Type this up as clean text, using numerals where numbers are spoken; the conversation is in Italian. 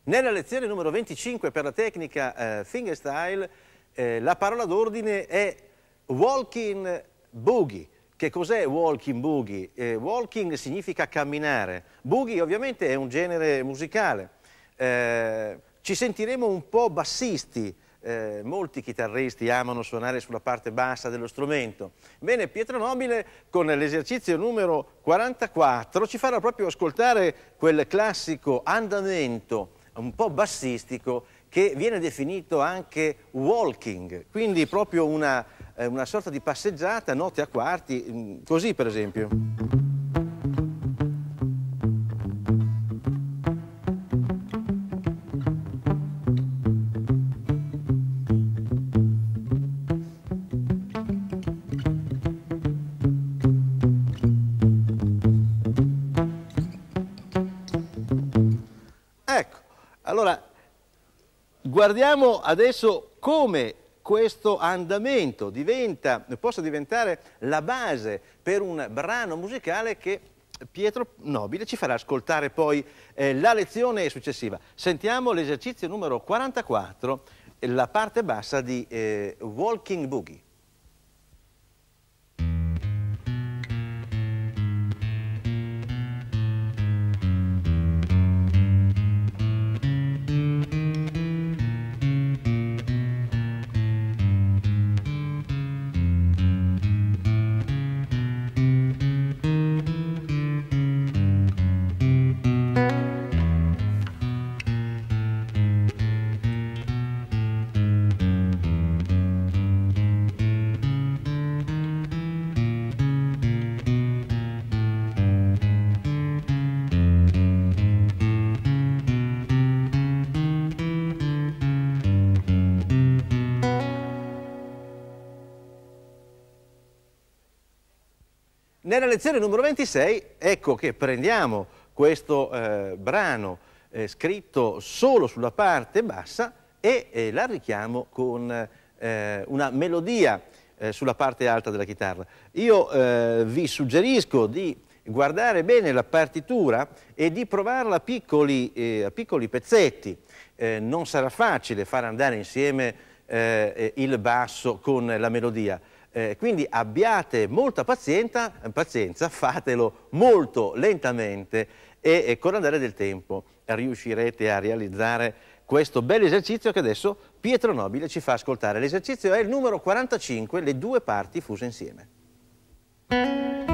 Nella lezione numero 25 per la tecnica fingerstyle la parola d'ordine è walking boogie. Che cos'è walking boogie? Walking significa camminare, boogie ovviamente è un genere musicale. Ci sentiremo un po' bassisti, molti chitarristi amano suonare sulla parte bassa dello strumento. Bene, Pietro Nobile con l'esercizio numero 44 ci farà proprio ascoltare quel classico andamento un po' bassistico che viene definito anche walking, quindi proprio una sorta di passeggiata, note a quarti, così per esempio. Ecco, allora guardiamo adesso come questo andamento possa diventare la base per un brano musicale che Pietro Nobile ci farà ascoltare poi la lezione successiva. Sentiamo l'esercizio numero 44, la parte bassa di Walking Boogie. Nella lezione numero 26, ecco che prendiamo questo brano scritto solo sulla parte bassa e l'arrichiamo con una melodia sulla parte alta della chitarra. Io vi suggerisco di guardare bene la partitura e di provarla a piccoli pezzetti. Non sarà facile far andare insieme il basso con la melodia. Quindi abbiate molta pazienza, fatelo molto lentamente e con l'andare del tempo riuscirete a realizzare questo bel esercizio che adesso Pietro Nobile ci fa ascoltare. L'esercizio è il numero 45, le due parti fuse insieme.